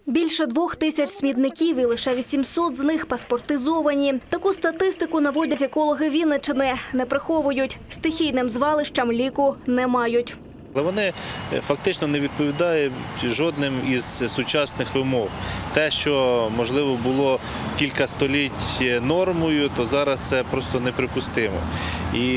Більше 2000 смітників і лише 800 з них паспортизовані. Таку статистику наводять екологи Вінниччини. Не приховують. Стихійним звалищам ліку не мають. Але вони фактично не відповідають жодним із сучасних вимог. Те, що, можливо, було кілька століть нормою, то зараз це просто неприпустимо. І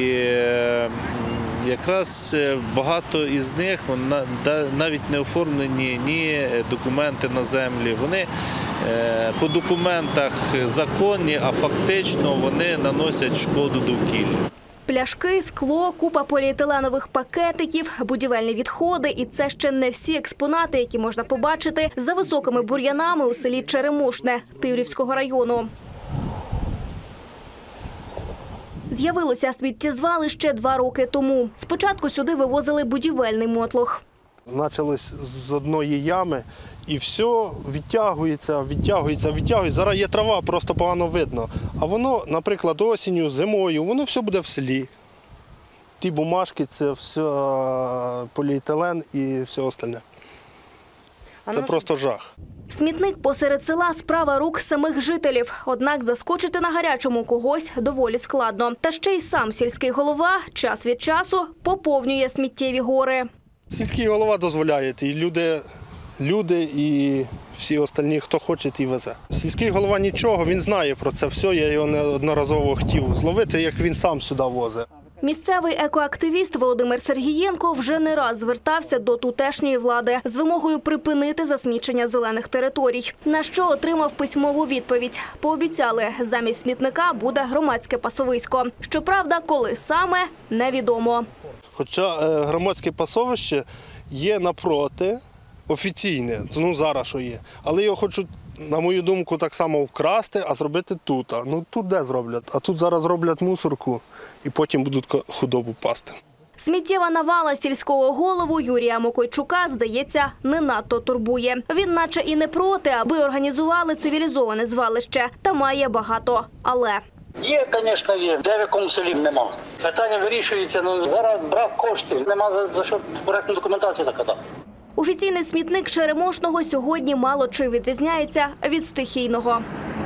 якраз багато із них навіть не оформлені ні документи на землі. Вони по документах законні, а фактично вони наносять шкоду довкіллю. Пляшки, скло, купа поліетиленових пакетиків, будівельні відходи. І це ще не всі експонати, які можна побачити за високими бур'янами у селі Черемошне Тиврівського району. З'явилося сміттєзвалище 2 роки тому. Спочатку сюди вивозили будівельний мотлох. Почалось з одної ями і все відтягується. Зараз є трава, просто погано видно. А воно, наприклад, осінню, зимою, воно все буде в селі. Ті бумажки, це все поліетилен і все остальне. Це просто жах. Смітник посеред села – справа рук самих жителів. Однак заскочити на гарячому когось доволі складно. Та ще й сам сільський голова час від часу поповнює сміттєві гори. Сільський голова дозволяє, і люди і всі остальні, хто хоче, ті везе. Сільський голова нічого, він знає про це все, я його неодноразово хотів зловити, як він сам сюди возить. Місцевий екоактивіст Володимир Сергієнко вже не раз звертався до тутешньої влади з вимогою припинити засмічення зелених територій, на що отримав письмову відповідь. Пообіцяли, замість смітника буде громадське пасовисько. Щоправда, коли саме – невідомо. Хоча громадське пасовище є напроти, офіційне, зараз що є. Але його хочуть, на мою думку, так само вкрасти, а зробити тут. Тут де зроблять? А тут зараз роблять мусорку і потім будуть худобу пасти. Сміттєва навала сільського голову Юрія Мокойчука, здається, не надто турбує. Він наче і не проти, аби організували цивілізоване звалище. Та має багато «але». Є, звісно, є. Де в якому селі нема. Питання вирішується, зараз брак коштів. Нема за що проєктну документацію заказати. Офіційний смітник Черемошного сьогодні мало чи відрізняється від стихійного.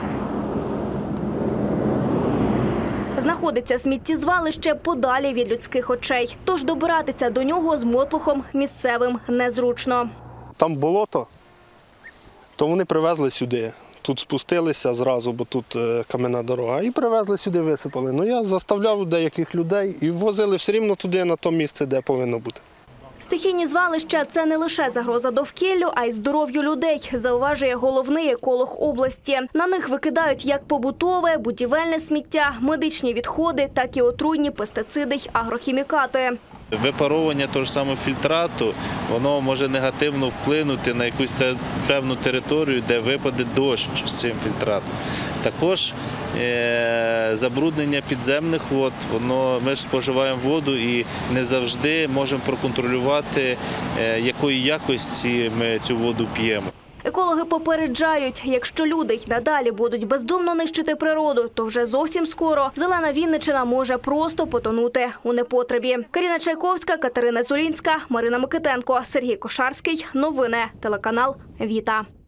Знаходиться сміттєзвалище подалі від людських очей. Тож добиратися до нього з мотлохом місцевим незручно. Там болото, то вони привезли сюди. Тут спустилися зразу, бо тут кам'яна дорога, і привезли сюди, висипали. Я заставляв деяких людей і возили все рівно туди, на те місце, де повинно бути. Стихійні звалища – це не лише загроза довкіллю, а й здоров'ю людей, зауважує головний еколог області. На них викидають як побутове, будівельне сміття, медичні відходи, так і отруйні пестициди й агрохімікати. Випаровування того ж самого фільтрату, воно може негативно вплинути на якусь певну територію, де випаде дощ з цим фільтратом. Також забруднення підземних вод, ми ж споживаємо воду і не завжди можемо проконтролювати, якої якості ми цю воду п'ємо. Екологи попереджають, якщо люди й надалі будуть бездумно нищити природу, то вже зовсім скоро зелена Вінниччина може просто потонути у непотребі. Каріна Чайковська, Катерина Зурінська, Марина Микитенко, Сергій Кошарський. Новини. Телеканал «Віта».